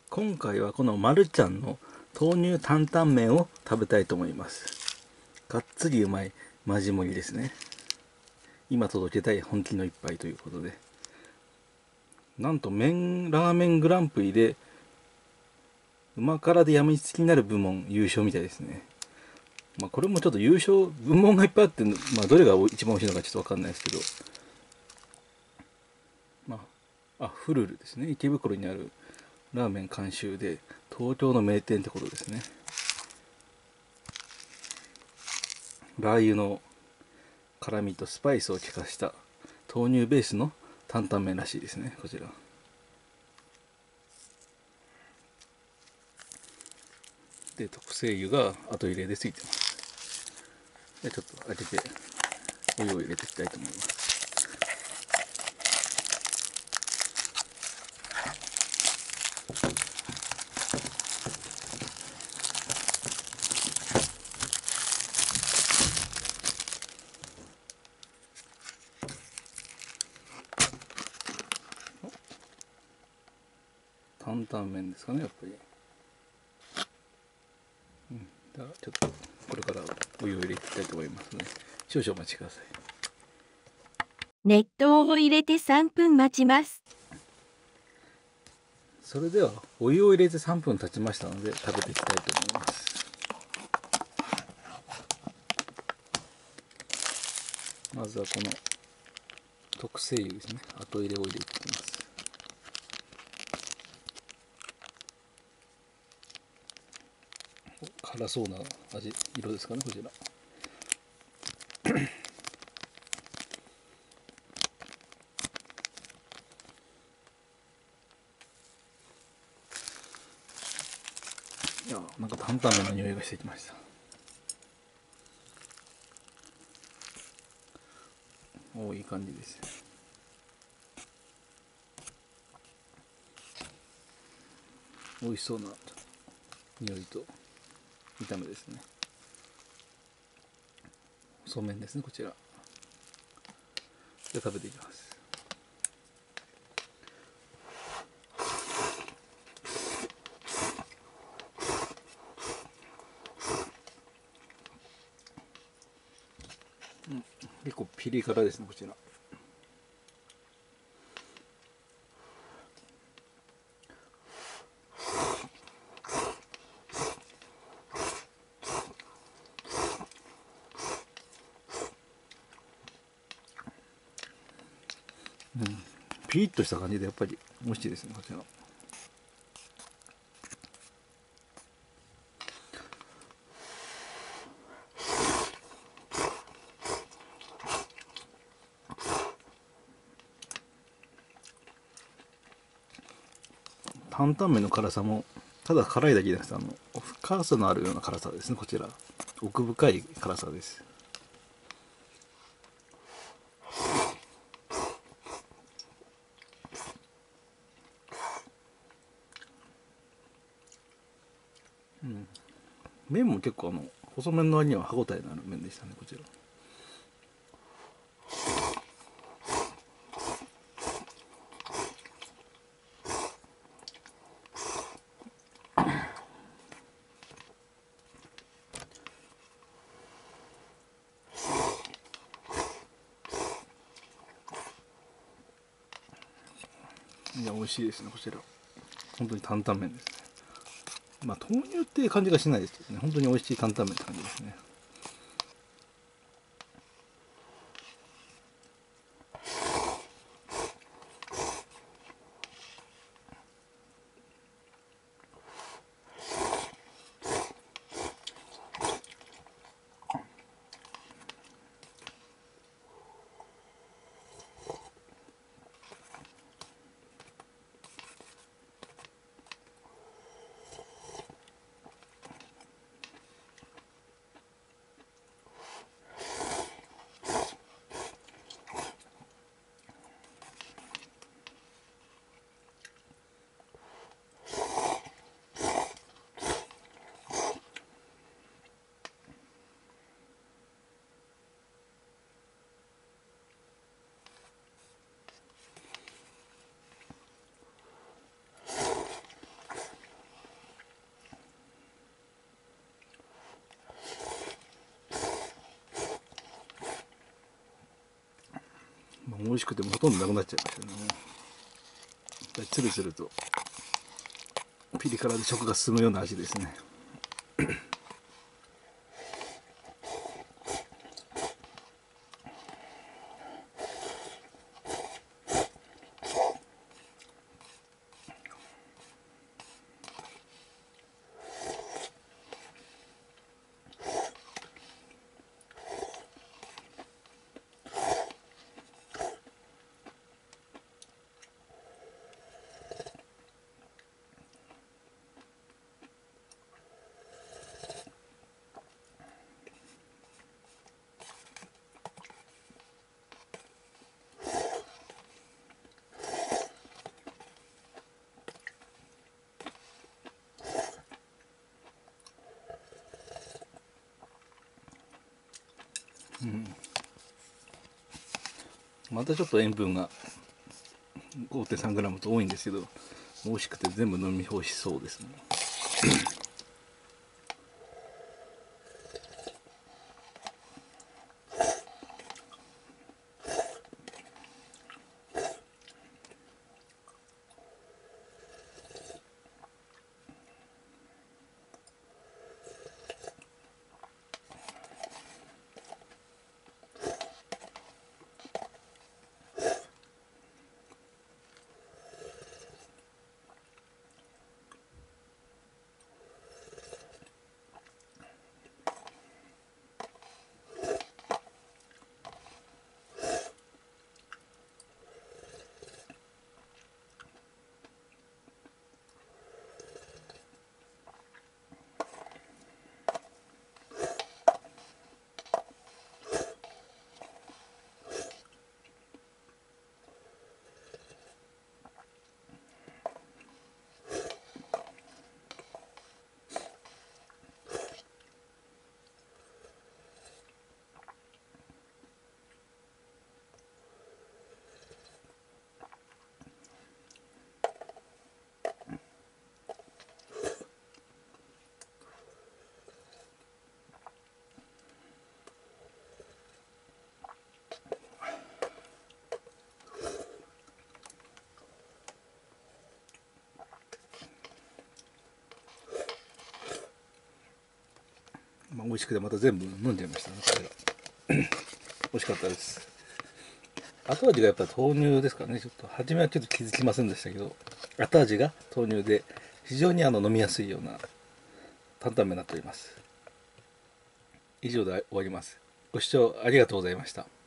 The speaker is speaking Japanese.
今回はこのまるちゃんの豆乳担々麺を食べたいと思います。がっつりうまいマジ盛りですね。今届けたい本気の一杯ということで、なんとラーメングランプリでうま辛で病みつきになる部門優勝みたいですね。これもちょっと優勝部門がいっぱいあって、どれが一番美味しいのかちょっとわかんないですけど、フルルですね。池袋にあるラーメン監修で東京の名店ってことですね。ラー油の辛みとスパイスを効かした豆乳ベースの担々麺らしいですね、こちら。で、特製油が後入れでついてます。で、ちょっと開けてお湯を入れていきたいと思います。担々麺ですかね、やっぱり。ではちょっとこれからお湯を入れていきたいと思いますので、少々お待ちください。 熱湯を入れて3分待ちます。 それではお湯を入れて3分経ちましたので食べていきたいと思います。まずはこの特製油ですね、後入れを入れていきます。辛そうな色ですかね、こちら。いや、なんか担々麺の匂いがしてきました。おー、いい感じです。美味しそうな匂いと炒めですね。そうめんですね、こちら。で、食べていきます。結構ピリ辛ですね、こちら。ピリッとした感じでやっぱり美味しいですね、こちら。担々麺の辛さもただ辛いだけじゃなくて、深さのあるような辛さですね、こちら。奥深い辛さです。麺も結構細麺の割には歯ごたえのある麺でしたね、こちら。いや、美味しいですね、こちら。本当に担々麺ですね。豆乳っていう感じがしないですけどね、本当に美味しい担々麺って感じですね。 美味しくてもほとんどなくなっちゃいましたね。つるつるとピリ辛で食が進むような味ですね。またちょっと塩分が 5.3g と多いんですけど、美味しくて全部飲み干しそうですね。美味しくてまた全部飲んじゃいましたね、これが。美味しかったです。後味がやっぱり豆乳ですかね。ちょっと初めはちょっと気づきませんでしたけど、後味が豆乳で非常に飲みやすいような担々麺になっております。以上で終わります。ご視聴ありがとうございました。